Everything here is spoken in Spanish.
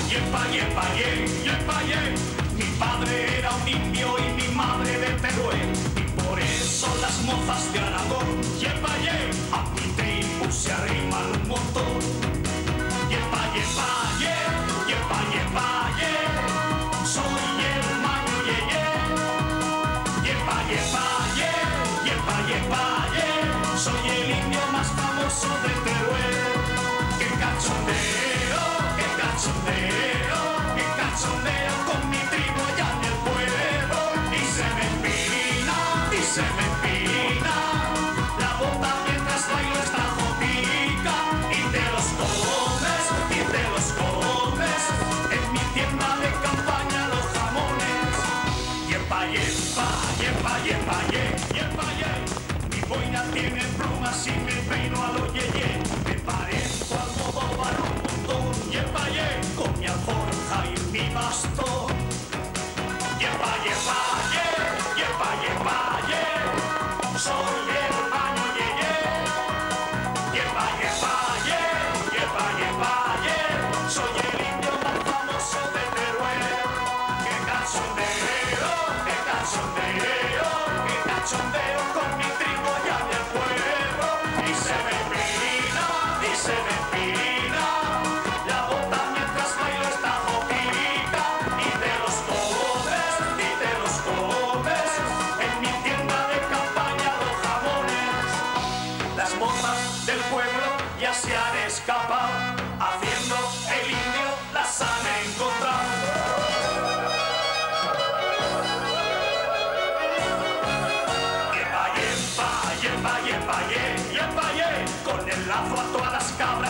Yepa, yepa, ye, yepa, ye. Mi padre era un indio y mi madre de Teruel, y por eso las mozas de Aragón, yepa, ye, a mi tribu se arriman un montón. Yepa, yepa, ye, yepa, yepa, ye. Soy el maño, ye, ye. Yepa, yepa, ye, yepa, yepa, ye. Soy el indio más famoso de Teruel. ¡Qué cachondeo, qué cachondeo, qué cachondeo con mi tribu allá en el pueblo! Y se me empina, y se me empina la bota mientras bailo esta jotica. Y te los comes, y te los comes en mi tienda de campaña los jamones. Yepa, yepa, yepa, yepa, ye, yepa, ye. Mi boina tiene plumas y me peino a lo yeye. Me parezco al Almodóvar un montón. Yepa, ye, con mi alforja y mi bastón. Yepa, yepa, ye, yepa, yepa, ye. Soy el maño, ye, ye. Yepa, yepa, ye, yepa, yepa, ye. Soy el indio más famoso de Teruel. ¡Qué cachondeo, qué cachondeo, qué cachondeo con mi tribu allá en el pueblo! Y se me empina, y se me empina la bota mientras bailo esta joquita. Y te los comes, en mi tienda de campaña los jamones. Las mozas del pueblo ya se han escapado, haciendo el indio las han encontrado. Yepa, yepa, yepa, yepa, ye, yepa, ye. Con el lazo a todas las cabras